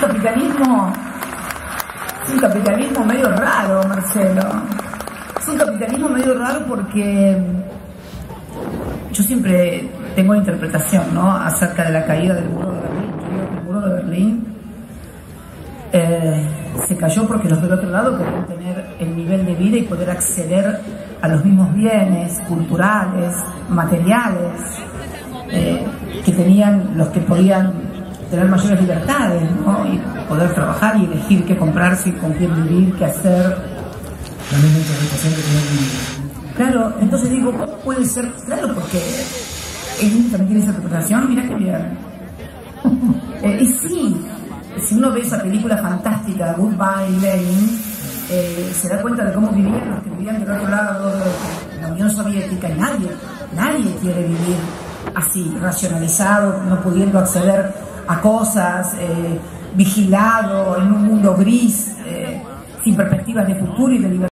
un capitalismo medio raro, Marcelo. Es un capitalismo medio raro porque yo siempre tengo la interpretación, ¿no?, acerca de la caída del muro de Berlín. Yo digo que el muro de Berlín se cayó porque los del otro lado querían tener el nivel de vida y poder acceder a los mismos bienes culturales, materiales, que tenían los que podían tener mayores libertades, ¿no?, y poder trabajar y elegir qué comprarse y con quién vivir, qué hacer. La misma interpretación que tiene. Claro, entonces digo, ¿cómo puede ser? Claro, porque él también tiene esa interpretación, mira qué bien. Y sí, si uno ve esa película fantástica, Goodbye Lenin, se da cuenta de cómo vivían los que vivían del otro lado de la Unión Soviética, y nadie quiere vivir así, racionalizado, no pudiendo acceder a cosas, vigilado, en un mundo gris, sin perspectivas de futuro y de libertad.